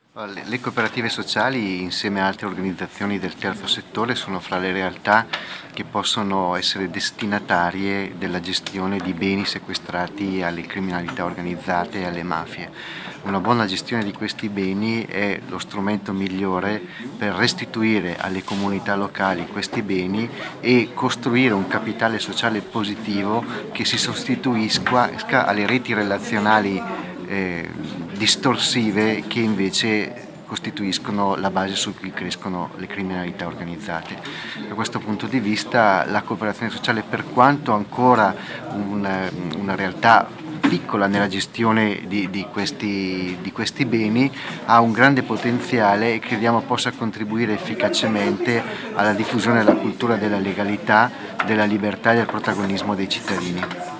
Le cooperative sociali, insieme a altre organizzazioni del terzo settore, sono fra le realtà che possono essere destinatarie della gestione di beni sequestrati alle criminalità organizzate e alle mafie. Una buona gestione di questi beni è lo strumento migliore per restituire alle comunità locali questi beni e costruire un capitale sociale positivo che si sostituisca alle reti relazionali eh, distorsive che invece costituiscono la base su cui crescono le criminalità organizzate. Da questo punto di vista la cooperazione sociale, per quanto ancora una realtà piccola nella gestione di questi beni, ha un grande potenziale e crediamo possa contribuire efficacemente alla diffusione della cultura della legalità, della libertà e del protagonismo dei cittadini.